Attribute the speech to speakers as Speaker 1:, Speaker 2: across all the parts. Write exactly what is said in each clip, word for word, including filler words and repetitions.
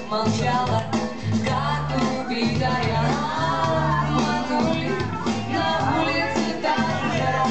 Speaker 1: молчала, как убитая. Обманули, на улице так жара.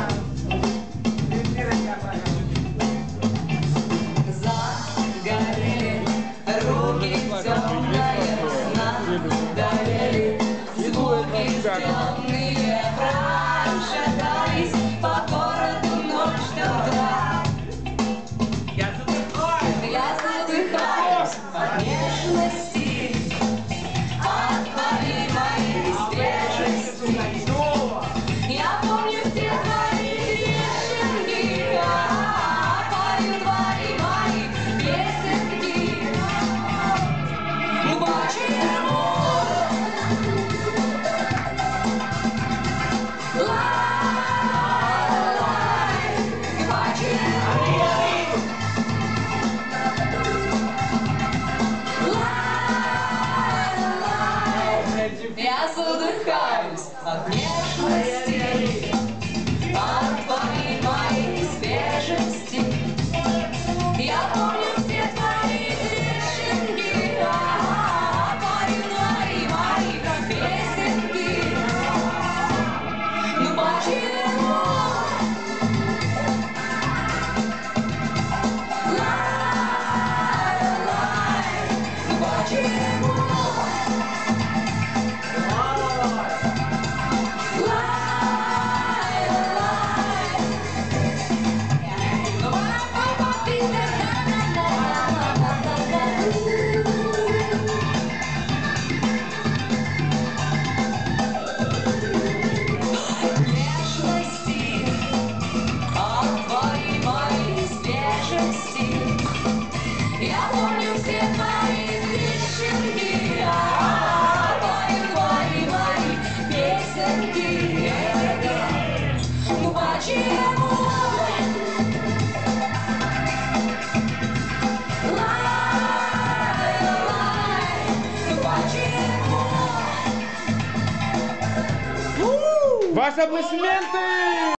Speaker 1: Загорели руки темные, надоели звуки стрёмные. Прошатались по городу ночь до утра. Я задыхаюсь от нежности, от твоей моей свежести. Я помню все твои песенки, я пою твои мои песенки. Ну почему? Я задыхаюсь от нежности, от твоей моей свежести. Я помню все твои песенки, я пою твои мои песенки. Ну почему? Ну почему? Я помню все твои песенки, я пою твои мои песенки. Ну почему? Лай, лай, ну почему?
Speaker 2: Ваши аплодисменты!